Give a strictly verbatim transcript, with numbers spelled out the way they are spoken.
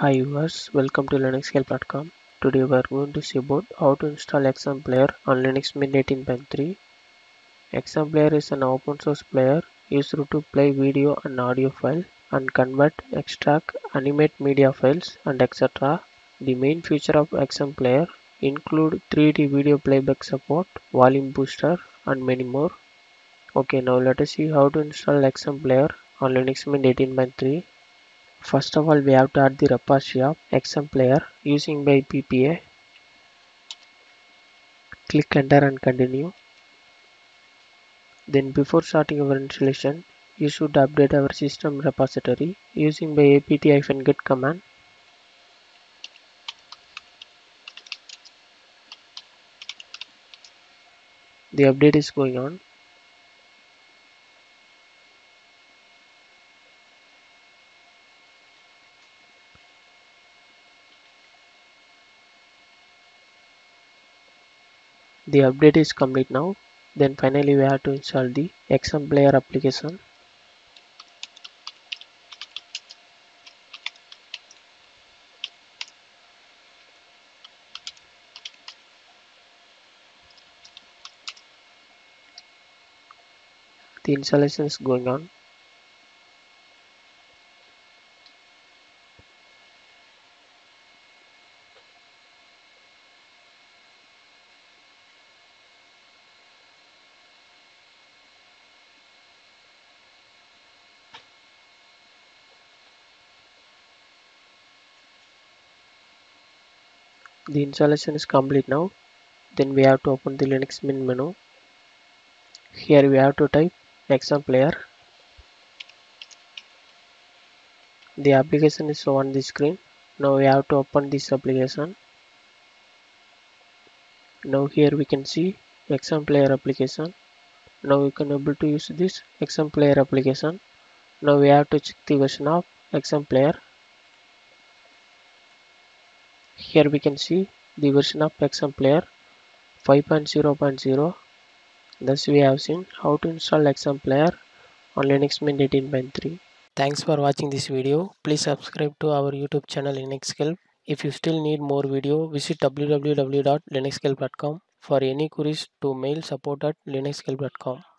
Hi viewers, welcome to Linux Help dot com. Today we are going to see about how to install ExMplayer on Linux Mint eighteen point three. ExMplayer is an open source player used to play video and audio file and convert, extract, animate media files and et cetera. The main feature of ExMplayer include three D video playback support, volume booster and many more. Okay, now let us see how to install ExMplayer on Linux Mint eighteen point three. First of all, we have to add the repository of ExMplayer using by P P A. Click enter and continue. Then before starting our installation, you should update our system repository using by apt-get command. The update is going on. The update is complete now. Then finally we have to install the ExMplayer application. The installation is going on. The installation is complete now. Then we have to open the Linux Mint menu. Here we have to type ExMplayer. The application is shown on the screen. Now we have to open this application. Now here we can see ExMplayer application. Now we can able to use this ExMplayer application. Now we have to check the version of ExMplayer. Here we can see the version of ExMplayer five point zero point zero. Thus we have seen how to install ExMplayer on Linux Mint eighteen point three. Thanks for watching this video. Please subscribe to our YouTube channel Linux Help. If you still need more video, visit w w w dot linux help dot com. For any queries to mail support at linux help dot com.